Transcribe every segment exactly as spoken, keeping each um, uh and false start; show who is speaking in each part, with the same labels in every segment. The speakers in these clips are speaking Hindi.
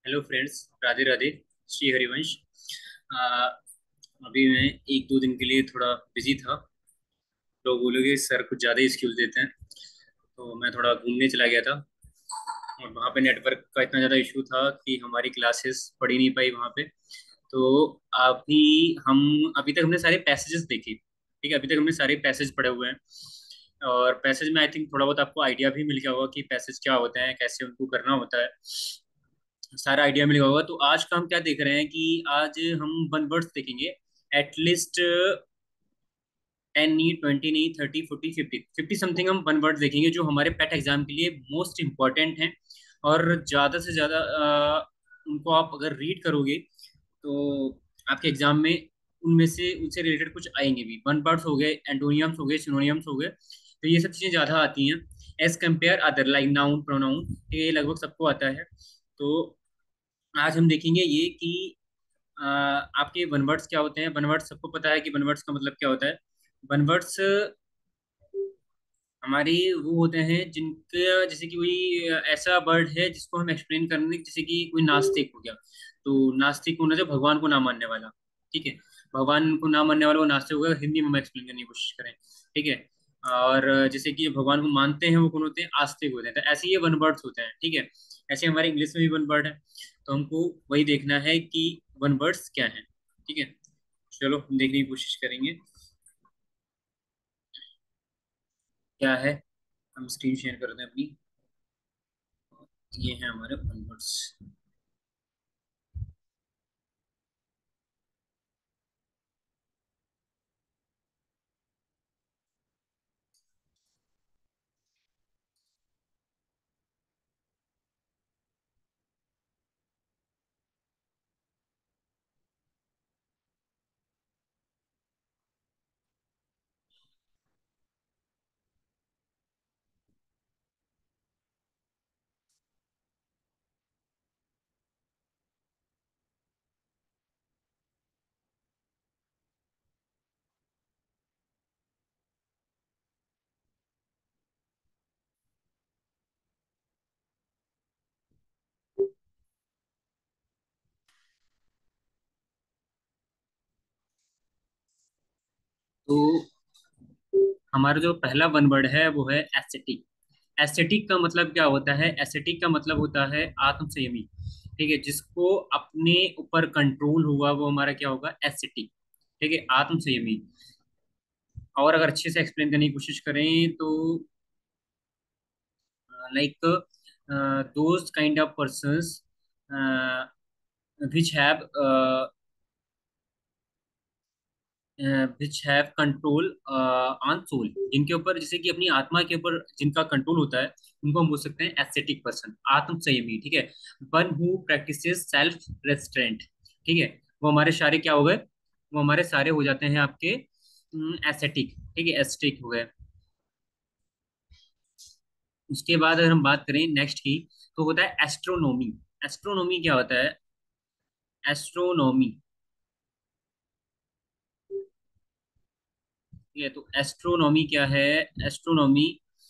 Speaker 1: Hello friends. राधे राधे। श्री हरिवंश। अ, अभी मैं एक दो दिन के लिए थोड़ा बिजी था। लोग बोलोगे सर कुछ ज़्यादा ही एक्सक्यूज देते हैं। तो मैं थोड़ा घूमने चला गया था और वहाँ पे नेटवर्क का इतना ज़्यादा इशू था कि हमारी क्लासेस पढ़ ही नहीं पाई वहाँ पे। तो अभी हम अभी तक हमने सारे पैसेजेस देखे। ठीक है, अभी तक हमने सारे पैसेज पढ़े हुए हैं। और पैसेज में आई थिंक थोड़ा बहुत आपको आइडिया भी मिल गया होगा कि पैसेज क्या होते हैं, कैसे उनको करना होता है। सारा आइडिया मिल गया होगा। तो आज का हम क्या देख रहे हैं कि आज हम वन वर्ड्स देखेंगे। एटलीस्ट टेन नहीं, ट्वेंटी नहीं, thirty, forty, fifty, fifty something हम वन वर्ड देखेंगे जो हमारे पेट एग्जाम के लिए मोस्ट इंपॉर्टेंट हैं। और ज़्यादा से ज़्यादा अ, उनको आप अगर रीड करोगे तो आपके एग्जाम में उनमें से उनसे रिलेटेड कुछ आएंगे भी। वन वर्ड्स हो गए, एंटोनियम्स हो गए, सिनोनियम्स हो गए, तो ये सब चीज़ें ज़्यादा आती हैं as compare other like noun, pronoun. ये लगभग सबको आता है। तो आज हम देखेंगे ये कि अ, आपके वन वर्ड्स क्या होते हैं। वन वर्ड्स सबको पता है कि वन वर्ड्स का मतलब क्या होता है। वन वर्ड्स हमारी वो होते हैं जिनके जैसे कि कोई ऐसा वर्ड है जिसको हम एक्सप्लेन करने, जैसे कि कोई नास्तिक हो गया। तो नास्तिक होना जो भगवान को ना मानने वाला। ठीक है, भगवान को ना मानने वाला वो नास्तिक होगा। हिंदी में हम एक्सप्लेन करने की कोशिश करें। ठीक है। और जैसे कि जो भगवान को मानते हैं वो कौन होते हैं, आस्तिक होते हैं। तो ऐसे ये वन वर्ड्स होते हैं। ठीक है। ऐसे हमारे इंग्लिश में भी वन वर्ड है। तो हमको वही देखना है कि वन वर्ड्स क्या है। ठीक है, चलो हम देखने की कोशिश करेंगे क्या है। हम स्क्रीन शेयर करते हैं अपनी। ये है हमारे वन वर्ड्स। तो हमारा जो पहला वन वर्ड है वो है एस्थेटिक। एस्थेटिक का मतलब क्या होता है? एस्थेटिक का मतलब होता है आत्म संयमी। ठीक है, जिसको अपने ऊपर कंट्रोल हुआ वो हमारा क्या होगा, एस्थेटिक। ठीक है, आत्म संयमी। और अगर अच्छे से एक्सप्लेन करने की कोशिश करें तो like those kind of persons which have which have control on soul, जिनके ऊपर जैसे कि अपनी आत्मा के ऊपर जिनका कंट्रोल होता है उनको हम बोल सकते हैं एस्थेटिक पर्सन, आत्म संयमी। ठीक है, one who practices self restraint. ठीक है, वो हमारे सारे क्या हो गए, वो हमारे सारे हो जाते हैं आपके एस्थेटिक। ठीक है, एस्थेटिक हो गए। उसके बाद अगर हम बात करें नेक्स्ट की, तो होता है एस्ट्रोनॉमी। एस्ट्रोनॉमी क्या होता है? एस्ट्रोनॉमी, ठीक है, तो एस्ट्रोनॉमी क्या है? एस्ट्रोनॉमी,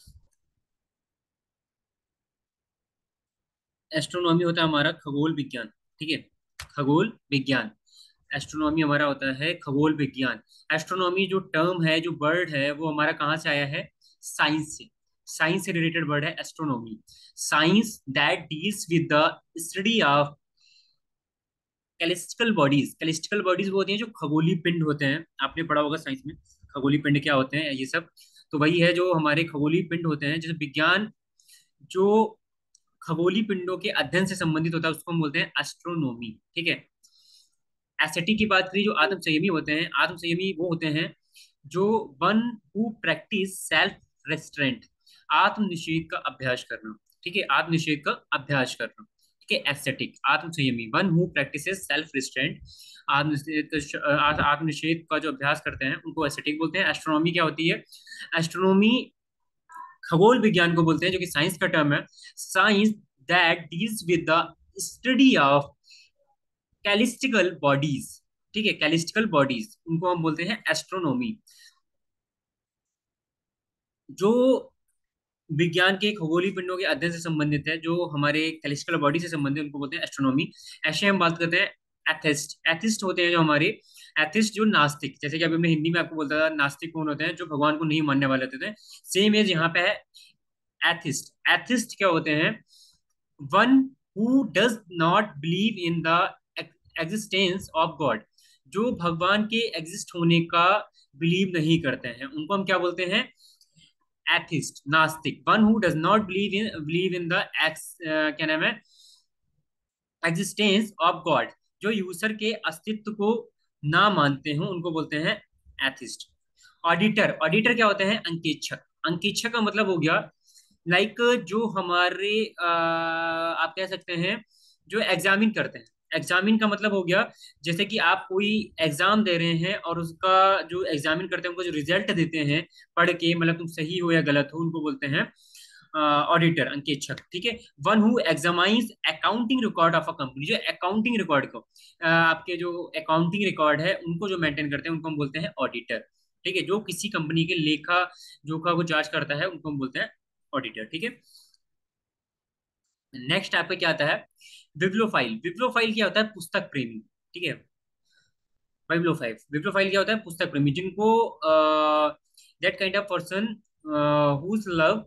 Speaker 1: एस्ट्रोनॉमी होता है हमारा खगोल विज्ञान। ठीक है, खगोल विज्ञान। एस्ट्रोनॉमी हमारा होता है खगोल विज्ञान। एस्ट्रोनॉमी जो टर्म है, जो वर्ड है, वो हमारा कहाँ से आया है? साइंस से। साइंस से रिलेटेड वर्ड है astronomy. Science that deals with the study of celestial bodies. Celestial bodies वो होती हैं जो खगोलीय पिंड होते हैं। आपने पढ़ा होगा साइंस में खगोलीय पिंड क्या होते हैं, ये सब। तो वही है जो हमारे खगोलीय पिंड होते हैं, जैसे विज्ञान जो खगोलीय पिंडों के अध्ययन से संबंधित होता है उसको हम बोलते हैं एस्ट्रोनॉमी। ठीक है। एस्थेटिक की बात करी, जो आत्म संयमी होते हैं, आत्म संयमी वो होते हैं जो one who practice self restraint, आत्म निषेध का अभ्यास करना। ठीक है, आत्म निषेध का अभ्यास करना। ठीक है, एस्थेटिक आत्म संयमी, one who practice self restraint, आत्म निषेध का जो अभ्यास करते हैं उनको एस्थेटिक बोलते हैं। एस्ट्रोनॉमी क्या होती है? एस्ट्रोनॉमी खगोल विज्ञान को बोलते हैं, जो कि साइंस का टर्म है। Science that deals with the study of celestial bodies. ठीक है, कैलिस्टिकल बॉडीज उनको हम बोलते हैं एस्ट्रोनॉमी। जो विज्ञान के खगोलीय पिंडों के अध्ययन से संबंधित है, जो हमारे कैलेस्टिकल बॉडी से संबंधित है, उनको बोलते हैं एस्ट्रोनॉमी। ऐसे हम बात करते हैं एथिस्ट। एथिस्ट होते हैं जो हमारे, एथिस्ट जो नास्तिक, जैसे कि अभी हमने हिंदी में आपको बोलता था, नास्तिक कौन होते हैं, जो भगवान को नहीं मानने वाले होते थे। सेम एज यहाँ पे है एथिस्ट। एथिस्ट क्या होते हैं? One who does not believe in the existence of God, जो भगवान के एग्जिस्ट होने का बिलीव नहीं करते हैं, उनको हम क्या बोलते हैं? एथिस्ट, नास्तिक। One who does not believe in believe in the ex क्या नाम है, एग्जिस्टेंस ऑफ गॉड, जो यूसर के अस्तित्व को ना मानते हो, उनको बोलते हैं एथिस्ट। ऑडिटर, ऑडिटर क्या होते हैं? अंकेक्षक। अंकेक्षक का मतलब हो गया लाइक जो हमारे अ, आप कह सकते हैं जो एग्जामिन करते हैं। एग्जामिन का मतलब हो गया जैसे कि आप कोई एग्जाम दे रहे हैं और उसका जो एग्जामिन करते हैं, उनको जो रिजल्ट देते हैं पढ़ के, मतलब तुम सही हो या गलत हो, उनको बोलते हैं ऑडिटर, अंकेक्षक। ठीक है। One who examines accounting record of a company, जो अकाउंटिंग रिकॉर्ड को अ, आपके जो अकाउंटिंग रिकॉर्ड है उनको जो मेंटेन करते हैं, उनको हम बोलते हैं ऑडिटर। ठीक है। जो किसी कंपनी के लेखा जोखा को जांच करता है, उनको हम बोलते हैं ऑडिटर। ठीक है। नेक्स्ट आपका क्या आता है? बिब्लियोफाइल। बिब्लियोफाइल क्या होता है? पुस्तक प्रेमी। ठीक है। बिब्लियोफाइल, बिब्लियोफाइल क्या होता है? पुस्तक प्रेमी, जिनको that kind of person whose love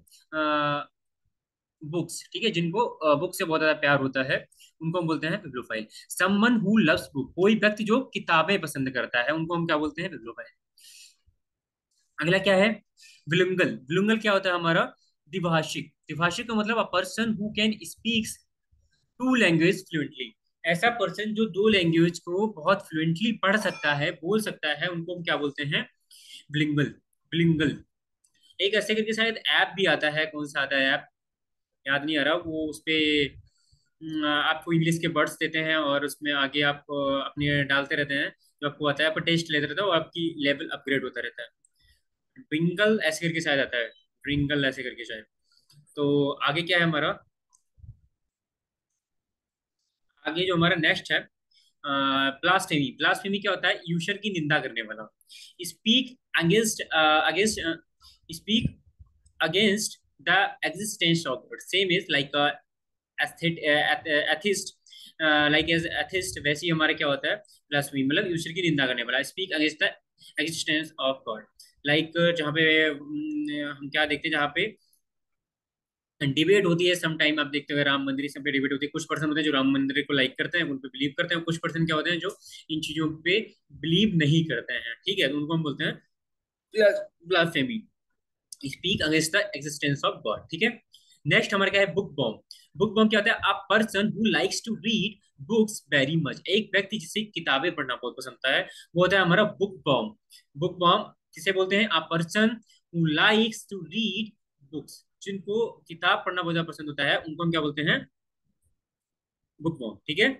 Speaker 1: books. ठीक है। जिनको बुक से बहुत ज्यादा प्यार होता है, उनको हम बोलते हैं bibliophile. Someone who loves book, कोई व्यक्ति जो किताबें पसंद करता है, उनको हम क्या बोलते हैं? बिब्लियोफाइल। अगला क्या है? विलुंगल। विलुंगल क्या होता है हमारा? द्विभाषिक। द्विभाषिक का मतलब a person who can speaks two language fluently. ऐसा पर्सन जो दो लैंग्वेज को बहुत फ्लुएंटली पढ़ सकता है, बोल सकता है, उनको हम क्या बोलते हैं? बिलिंगुअल। बिलिंगुअल। एक ऐसे करके शायद ऐप भी आता है, कौन सा आता है ऐप, याद नहीं आ रहा। वो उस पे हम्म, आपको इंग्लिश के वर्ड्स देते हैं और उसमें आगे आप अ, अपने डालते रहते हैं, जो आपको आता है, आपको टेस्ट लेते रहता है और आपकी लेवल अपग्रेड होता रहता है। ट्विंकल ऐसे करके शायद आता है, ट्विंकल ऐसे करके शायद। तो आगे क्या है हमारा? आगे जो हमारा नेक्स्ट है, ब्लास्फेमी। ब्लास्फेमी क्या होता है? यूशर की निंदा करने वाला। Speak against against speak against the existence of God. Same is like atheist. Like as atheist, वैसे ही हमारा क्या होता है? ब्लास्फेमी मतलब ईश्वर की निंदा करने वाला। Speak against the existence of God. Like जहाँ पे हम्म, हम क्या देखते हैं, जहाँ पे डिबेट होती है सम टाइम, आप देखते हो राम मंदिर सब पे डिबेट होती है। कुछ पर्सन होते हैं जो राम मंदिर को लाइक करते हैं, उन पे बिलीव करते हैं। कुछ पर्सन क्या होते हैं जो इन चीजों पे बिलीव नहीं करते हैं। ठीक है। तो उनको हम बोलते हैं blasphemy. Speak against the existence of God. ठीक है। नेक्स्ट हमारा क्या है? Book bomb. बुक बॉम्ब क्या होता है? A person who likes to read books very much. एक व्यक्ति जिसे किताबें पढ़ना बहुत पसंद है, वो होता है हमारा बुक बॉम्ब। बुक बॉम्ब किसे बोलते हैं? A person who likes to read books, जिनको किताब पढ़ना बहुत ज्यादा पसंद होता है, उनको हम क्या बोलते हैं? बुक बॉम्ब। ठीक है।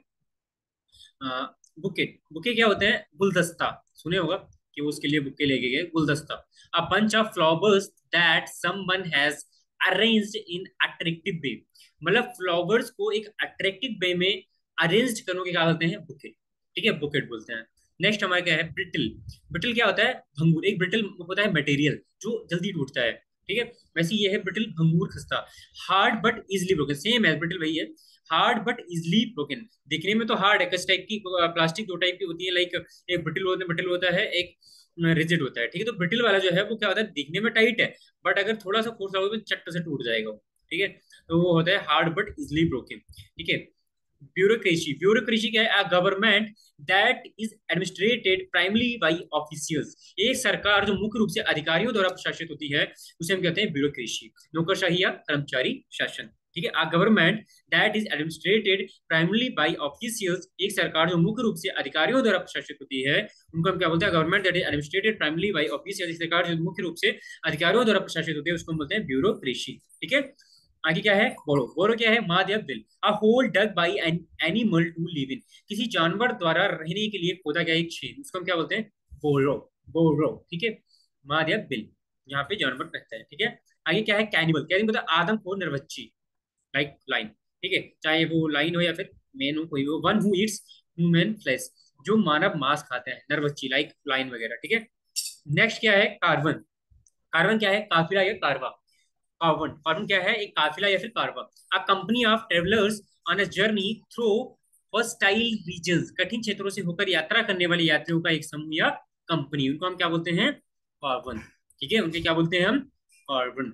Speaker 1: बुके। बुके क्या होते हैं? गुलदस्ता। सुने होगा कि वो उसके लिए बुके लेके गए, गुलदस्ता। A bunch of flowers that someone has arranged in attractive way. मतलब फ्लावर्स को एक अट्रैक्टिव वे में अरेंज करने के क्या बोलते हैं? बुके। ठीक है, बुकेट बोलते हैं। नेक्स्ट हमारा क्या है? ब्रिटल। ब्रिटल क्या होता है? भंगूर। एक ब्रिटल होता है मटेरियल जो जल्दी टूटता है। ठीक है। वैसे ये है ब्रिटल, भंगूर, खस्ता। Hard but easily broken, same है, ब्रिटल वही है। Hard but easily broken. दिखने में तो हार्ड है, किस टाइप की प्लास्टिक दो टाइप की होती है, लाइक एक ब्रिटल होता है, ब्रिटल होता है, एक रिजिड होता है। ठीक है। तो ब्रिटल वाला जो है वो क्या होता है? दिखने में टाइट है, बट अगर थोड़ा सा फोर्स लगोगे तो चट्ट से टूट जाएगा वो। ठीक है। तो वो होता है हार्ड बट इजिली ब्रोकन। ठीक है। ब्यूरोक्रेसी। ब्यूरोक्रेसी क्या है? A government that is administrated primary by officials. एक सरकार जो मुख्य रूप से अधिकारियों द्वारा प्रशासित होती है, उसे हम कहते हैं ब्यूरोक्रेसी, नौकरशाही या कर्मचारी शासन। ठीक है। A government that is administrated primarily by officials. एक सरकार जो मुख्य रूप से अधिकारियों द्वारा प्रशासित होती है, उनको हम क्या बोलते हैं? Government that is administrated primarily by officials. एक सरकार जो मुख्य रूप से अधिकारियों द्वारा प्रशासित होती है, उसको हम बोलते हैं ब्यूरोक्रेसी। ठीक है। आगे क्या है? बोरो। बोरो क्या है? माध्यम बिल। A hole dug by an animal to live in. किसी जानवर द्वारा रहने के लिए खोदा गया एक छेद, उसको हम क्या बोलते हैं? बोरो। बोरो। ठीक है। माध्यम बिल, यहाँ पे जानवर रहता है। ठीक है। आगे क्या है? कैनिबल। कैनिबल मतलब आदम को निर्वच्ची, लाइक लाइन। ठीक है। चाहे वो लाइन हो या फिर मैन हो, कोई हो। One who eats human flesh, जो मानव मांस खाते हैं, नरवच्ची, लाइक लाइन वगैरह। ठीक है। नेक्स्ट क्या है? कार्बन। कार्बन क्या है? काफिला या कारवा। कार्बन, कार्बन क्या है, एक काफिला या फिर कारवा। A company of travellers on a journey through hostile regions, कठिन क्षेत्रों से होकर यात्रा करने वाले यात्रियों का एक समूह या कंपनी, उनको हम क्या बोलते हैं, कार्बन। ठीक है, उनके क्या बोलते हैं हम, कार्बन।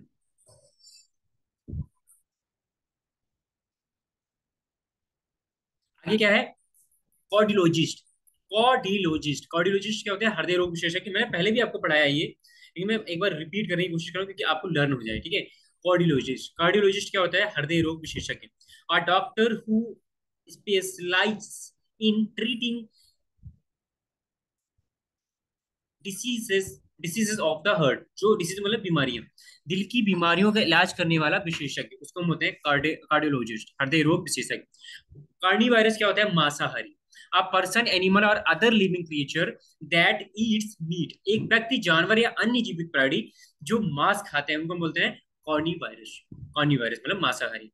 Speaker 1: आगे क्या है, कार्डियोलॉजिस्ट। कार्डियोलॉजिस्ट कार्डियोलॉजिस्ट क्या होते हैं, हृदय रोग विशेषज्ञ। मैंने पहले भी आपको पढ़ाया ये, लेकिन मैं एक बार रिपीट करने की कोशिश करूँ क्योंकि आपको लर्न हो जाए। ठीक है, कार्डियोलॉजिस्ट, कार्डियोलॉजिस्ट क्या होता है, हृदय रोग विशेषज्ञ। और doctor who specialise in treating diseases diseases of the heart, जो डिसीज मतलब बीमारियां, दिल की बीमारियों का इलाज करने वाला विशेषज्ञ, उसको हम होते हैं कार्डियोलॉजिस्ट, हृदय रोग विशेषज्ञ। कार्नी वायरस क्या होता है, मांसाहारी। A person animal or other living creature that eats meat, एक व्यक्ति जानवर या अन्य जीवित प्राणी जो मांस खाते हैं उनको हम बोलते हैं कॉर्नी वायरस। कॉर्नी वायरस मतलब मांसाहारी।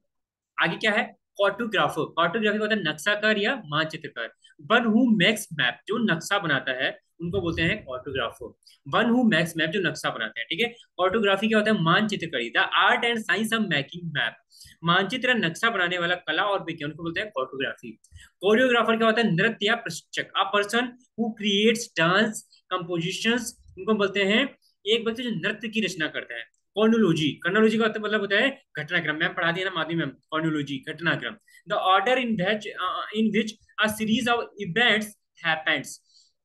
Speaker 1: आगे क्या है, कार्टोग्राफर, कार्टोग्राफी होता है नक्शाकार या मानचित्रकार। वन हु मेक्स मैप, जो नक्शा बनाता है उनको बोलते हैं cartographer. One who makes map, जो नक्शा बनाते हैं। ठीक है, कार्टोग्राफी क्या होता है, मानचित्रकारी, the art and science of making map, मानचित्र नक्शा बनाने वाला कला और विज्ञान को बोलते हैं कार्टोग्राफी। कोरियोग्राफर क्या होता है, नृत्य या प्रशिक्षक, a person who creates dance compositions, उनको बोलते हैं एक व्यक्ति जो नृत्य की रचना करता है। कॉर्नोलॉजी, कॉर्नोलॉजी का मतलब होता है घटनाक्रम, मैम पढ़ा दिया ना माध्यम में, कॉर्नोलॉजी घटनाक्रम, the order in which in which a series of events happens,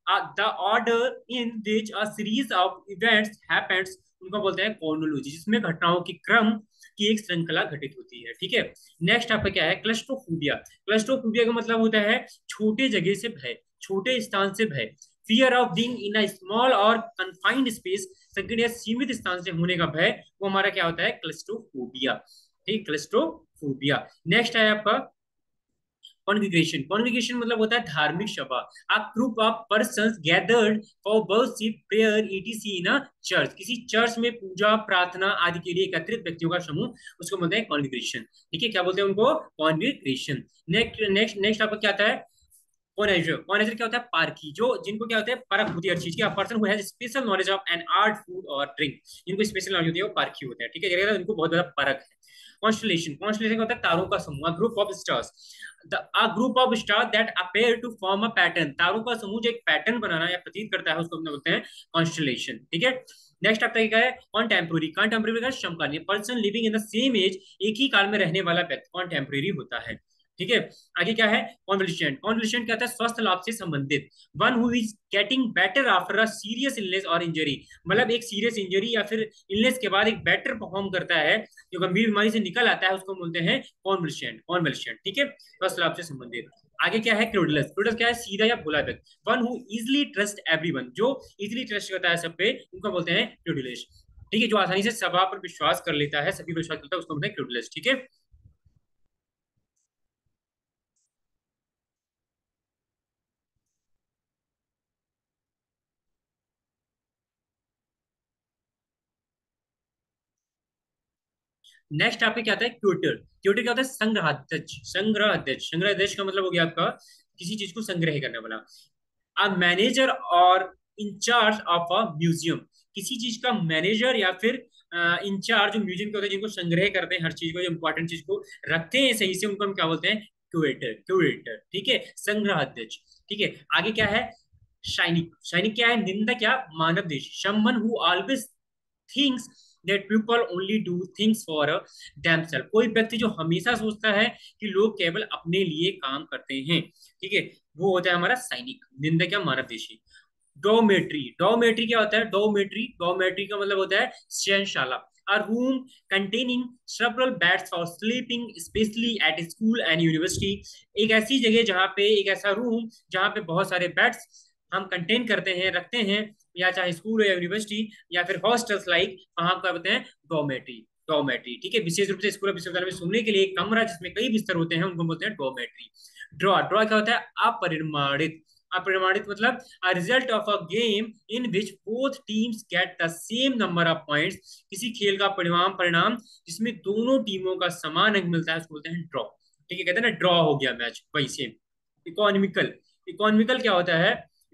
Speaker 1: the order in which a series of events happens, उनको बोलते हैं कॉर्नोलॉजी, जिसमें घटनाओं की क्रम की एक श्रृंखला घटित होती है। ठीक है, नेक्स्ट आपका क्या है, क्लस्ट्रोफोबिया। क्लस्ट्रोफोबिया का मतलब होता है छोटे जगह से भय, छोटे स्थान से भय। Fear of being in a small or confined space, संकीर्ण या सीमित स्थान से होने का भय, वो हमारा क्या होता है, क्लस्ट्रोफोबिया। ठीक, क्लस्ट्रोफोबिया। नेक्स्ट है आपका कॉन्ग्रीगेशन। कॉन्ग्रीगेशन मतलब होता है धार्मिक सभा, a group of persons gathered for worship, prayer, etc in a church, किसी चर्च में पूजा प्रार्थना आदि के लिए एकत्रित व्यक्तियों का समूह, उसको बोलते हैं कॉन्ग्रीगेशन। ठीक है, क्या बोलते हैं उनको, कॉन्ग्रीगेशन। नेक्स्ट नेक्स्ट नेक्स्ट आपका क्या आता है, कॉनेजर। कॉनेजर क्या होता है, पारखी, जो जिनको क्या होता है, परख होती है हर चीज की, person who has special knowledge of an art, food or drink, जिनको स्पेशल नॉलेज होती है वो पारखी होते हैं। ठीक है, इनको बहुत ज्यादा परख है। कॉन्स्टलेशन, कॉन्स्टलेशन का होता है तारों का समूह, group of stars, the a group of star that appear to form a pattern, तारों का समूह जो एक पैटर्न बनाना या प्रतीत करता है उसको हम बोलते हैं कॉन्स्टलेशन। ठीक है, नेक्स्ट आपका क्या है, कॉन्टेम्प्रोरी। कॉन्टेम्प्रोरी का समकालीन, person living in the same age, एक ही काल में रहने वाला व्यक्ति कॉन्टेम्प्रोरी होता है। ठीक है, आगे क्या है, कॉन्वलिशेंट। कॉन्वलिशेंट क्या होता है, स्वस्थ लाभ से संबंधित, one who is getting better after a serious illness or injury, मतलब एक सीरियस इंजरी या फिर इलनेस के बाद एक बेटर परफॉर्म करता है, जो गंभीर बीमारी से निकल आता है उसको बोलते हैं कॉन्वलिशेंट, कॉन्वलिशेंट। ठीक है, स्वस्थ लाभ से संबंधित। आगे क्या है, क्रूडलेस। क्रूडलेस क्या है, सीधा या भोला व्यक्ति, one who easily trust everyone, जो इजिली ट्रस्ट करता है सब पे, उनको बोलते हैं क्रूडलेस। ठीक है, जो आसानी से सभा पर विश्वास कर लेता है, सभी पर विश्वास करता है, उसको बोलते हैं क्रूडलेस। ठीक है, नेक्स्ट आपके क्या आता है, क्यूटर। क्यूटर क्या होता है, संग्रहाध्यक्ष। संग्रहाध्यक्ष संग्रहाध्यक्ष का मतलब हो गया आपका किसी चीज को संग्रह करने वाला। A manager or in charge of a museum, किसी चीज का मैनेजर या फिर इंचार्ज, जो म्यूजियम के होते हैं जिनको संग्रह करते हैं हर चीज को, जो इंपॉर्टेंट चीज को रखते हैं सही से, उनको हम क्या बोलते हैं, क्यूरेटर। क्यूरेटर, ठीक है, संग्रहाध्यक्ष। ठीक है, आगे क्या है, शाइनिक। शाइनिक क्या है, निंदक या मानव देश, someone who always thinks that people only do things for themself, कोई व्यक्ति जो हमेशा सोचता है कि लोग केवल अपने लिए काम करते हैं। ठीक है, वो होता है हमारा सैनिक, निंदक या मानवदेशी। डोमेट्री। डोमेट्री क्या होता है, डोमेट्री डोमेट्री का मतलब होता है शयनशाला, a room containing several beds for sleeping, especially at school and university, एक ऐसी जगह जहाँ पे, एक ऐसा रूम जहाँ पे बहुत सारे बेड्स हम कंटेन करते हैं, रखते हैं, या चाहे स्कूल हो या यूनिवर्सिटी या फिर हॉस्टल्स, लाइक वहां पर बोलते हैं डोमेट्री। डोमेट्री, ठीक है, विशेष रूप से स्कूल और विश्वविद्यालय में सोने के लिए एक कमरा जिसमें कई बिस्तर होते हैं उनको बोलते हैं डोमेट्री। ड्रॉ। ड्रॉ क्या होता है, अपरिमाणित। अपरिमाणित मतलब a result of a game in which both teams get the same number of points, किसी खेल का परिणाम परिणाम जिसमें दोनों टीमों का समान अंक मिलता है उसको बोलते हैं ड्रॉ। ठीक है, कहते हैं ना ड्रॉ हो गया मैच, वही सेम। इकोनॉमिकल। इकोनॉमिकल क्या होता है,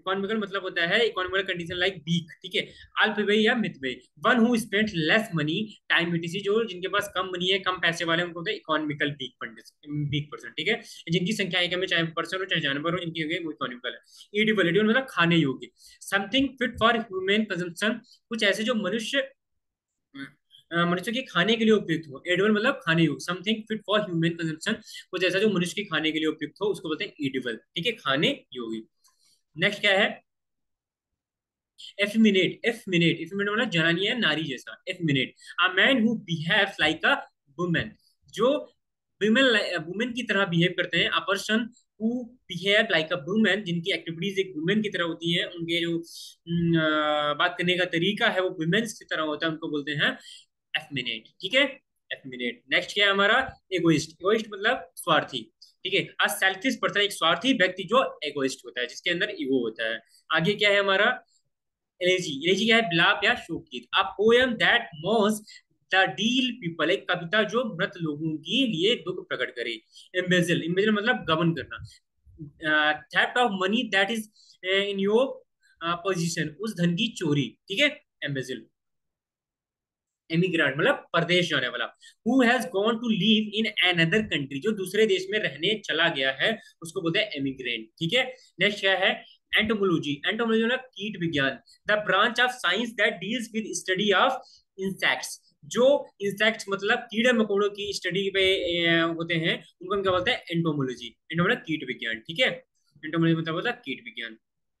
Speaker 1: इकोनॉमिकल मतलब होता है इकोनॉमिकल कंडीशन लाइक वीक, ठीक है। अल्पव्ययी या मितव्ययी, one who spend less money time etc, जो जिनके पास कम मनी है, कम पैसे वाले, उनको होता है इकोनॉमिकल वीक वीक पर्सन, ठीक है। जिनकी संख्या एक में, चाहे पर्सन हो चाहे जानवर हो, इनकी हो वो इकोनॉमिकल है। एडिबल, एडिबल मतलब खाने योग्य, something fit for human consumption, कुछ ऐसे जो मनुष्य अ, मनुष्य के खाने के लिए उपयुक्त हो। एडिबल मतलब खाने योग्य, something fit for human consumption, कुछ ऐसा जो मनुष्य के खाने के लिए उपयुक्त हो, उसको बोलते हैं एडिबल, ठीक है, खाने योग्य। नेक्स्ट क्या है, एफिमिनेट, एफिमिनेट, एफिमिनेट मतलब जनानी है, नारी जैसा, effeminate, a man who behaves like a woman, जो वुमेन वुमेन की तरह बिहेव करते हैं। A person who behave like a woman, जिनकी एक्टिविटीज एक वुमेन की तरह होती है, उनके जो न, अ, बात करने का तरीका है वो वुमेन्स की तरह होता है, उनको बोलते हैं एफिमिनेट, ठीक है, एफिमिनेट। नेक्स्ट क्या है हमारा, एगोइस्ट, एगोइस्ट मतलब स्वार्थी, ठीक है। अ सेल्फिश पर्सन, एक स्वार्थी व्यक्ति जो एगोइस्ट होता है, जिसके अंदर ईगो होता है। आगे क्या है हमारा, एलेजी, एलेजी क्या है, विलाप या शोकगीत। A poem that mourns the deal people, एक कविता जो मृत लोगों के लिए दुख प्रकट करे। एम्बेजल, एम्बेजल मतलब गबन करना। Theft of money that is in your position, उस धन की चोरी, ठीक है, एम्बेजल। एमिग्रेंट मतलब परदेश जाने वाला। Who has gone to live in another country, जो दूसरे देश में रहने चला गया है, उसको बोलते हैं एमिग्रेंट, ठीक है। नेक्स्ट क्या है, एंटोमोलॉजी, एंटोमोलॉजी मतलब कीट विज्ञान, the branch of science that deals with study of insects, जो इंसेक्ट्स मतलब कीड़े मकोड़ों की स्टडी पे ए, होते हैं, उनको हम क्या बोलते हैं, एंटोमोलॉजी, एंटो मतलब कीट विज्ञान, ठीक है। एंटोमोलॉजी मतलब होता है कीट विज्ञान।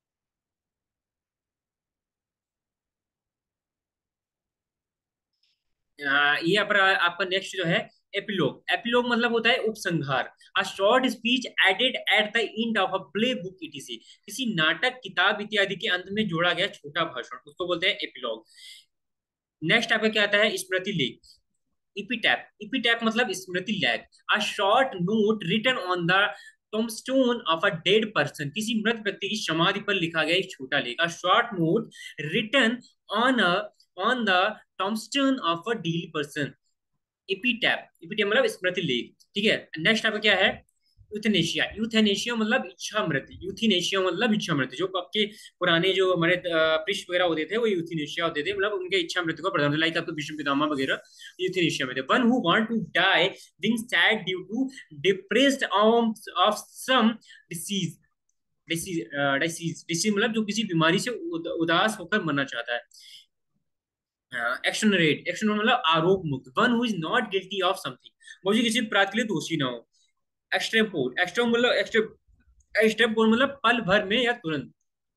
Speaker 1: आ, ये अपना आपका नेक्स्ट जो है, एपिलोग, एपिलोग मतलब होता है उपसंहार। A short speech added at the end of a play book etc, किसी नाटक, किताब इत्यादि के अंत में जोड़ा गया छोटा भाषण, उसको बोलते हैं एपिलॉग। नेक्स्ट आपका क्या आता है, स्मृति लेख, इपीटैप, इपीटैप मतलब स्मृति लेख। A short note written on the tombstone of a dead person, किसी मृत व्यक्ति की समाधि पर लिखा गया एक छोटा लेख। A short note written on a on the tombstone of a deed person, epitaph, epitaph मतलब स्मृति लेख, ठीक है। नेक्स्ट आपका क्या है, यूथनेशिया, यूथेनेशिया मतलब इच्छा मृत्यु, यूथीनेशिया मतलब इच्छा मृत्यु, जो आपके पुराने जो हमारे पृष्ठ वगैरह होते थे वो यूथीनेशिया होते थे, मतलब उनके इच्छा मृत्यु को प्रधान, लाइक आपके भीष्म पितामह वगैरह यूथीनेशिया में थे। One who want to die being sad due to depressed of some disease, disease disease disease मतलब जो किसी बीमारी से उद, उदास होकर मरना चाहता है। एक्शनरेट, एक्शन मतलब आरोप मुक्त, one who is not guilty of something, वो जो किसी अपराध के लिए दोषी ना हो। एक्सट्रेपोल, एक्सट्रेम मतलब एक्सट्रेप एक्सट्रेपोल मतलब पल भर में या तुरंत।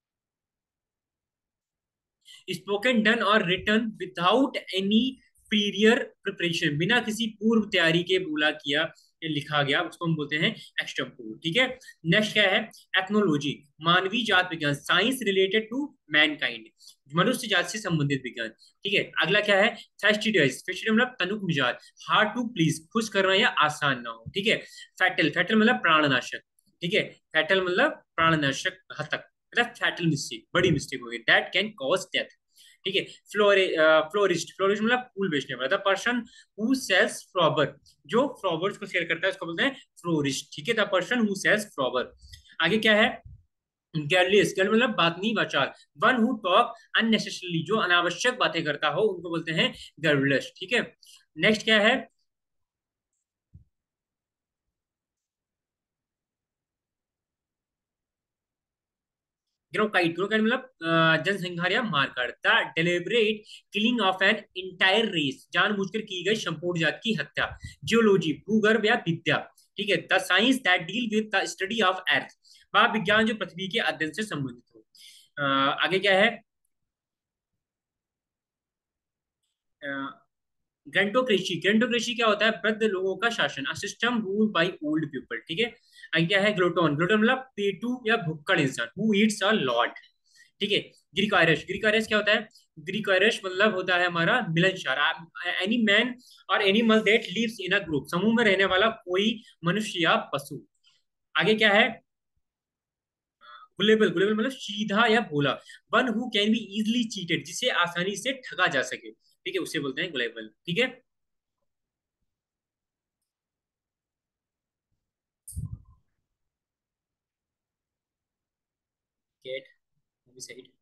Speaker 1: Spoken done or written without any prior preparation, बिना किसी पूर्व तैयारी के बोला किया या लिखा गया, उसको हम बोलते हैं एक्सटेम्पोर, ठीक है। नेक्स्ट क्या है, एथनोलॉजी, मानवीय जात विज्ञान, साइंस रिलेटेड टू मैनकाइंड, मनुष्य जात से संबंधित विज्ञान, ठीक है। अगला क्या है, फेस्टिडियस, फेस्टिडियस मतलब तनुक मिजाज, हार्ड टू प्लीज, खुश करना या आसान ना हो, ठीक है। फैटल, फैटल मतलब प्राणनाशक, ठीक है। फैटल मतलब प्राणनाशक, घातक, मतलब फैटल मिस्टेक, बड़ी मिस्टेक होगी, दैट कैन कॉज डेथ, ठीक है। फ्लोरे फ्लोरिस्ट, फ्लोरिस्ट मतलब फूल बेचने वाला, the person who sells flower, जो फ्लावर्स को सेल करता है उसको बोलते हैं फ्लोरिस्ट, ठीक है, the person who sells flower. आगे क्या है, गैरलियस, गैर मतलब बात नहीं वाचाल, वन हु टॉक अननेसेसरली, जो अनावश्यक बातें करता हो, उनको बोलते हैं गैरलियस, ठीक है। नेक्स्ट क्या है, ग्रोकाइट, ग्रोकाइट मतलब अ, जनसंहार या मारकाट, the deliberate killing of an entire race, जानबूझकर की गई संपूर्ण जात की हत्या। जियोलॉजी, भूगर्भ या विद्या, ठीक है, the science that deal with the study of earth, वह विज्ञान जो पृथ्वी के अध्ययन से संबंधित हो। अ, आगे क्या है, ग्रेंटोक्रेसी, ग्रेंटोक्रेसी क्या होता है, वृद्ध लोगों का शासन, a system rule by old people, ठीक है। आगे क्या है, ग्लूटोन, ग्लूटोन मतलब पेटू या भुक्कड़ इंसान, हु ईट्स अ लॉट, ठीक है। ग्रीक आयरिश, ग्रीक आयरिश क्या होता है, ग्रीक आयरिश मतलब होता है हमारा मिलनसार, any man or animal that lives in a group, समूह में रहने वाला कोई मनुष्य या पशु। आगे क्या है, गुलेबल, गुलेबल मतलब सीधा या भोला, one who can be easily cheated, जिसे आसानी से ठगा जा सके, ठीक है, उसे बोलते हैं गुलेबल, ठीक है। Cat, movie side.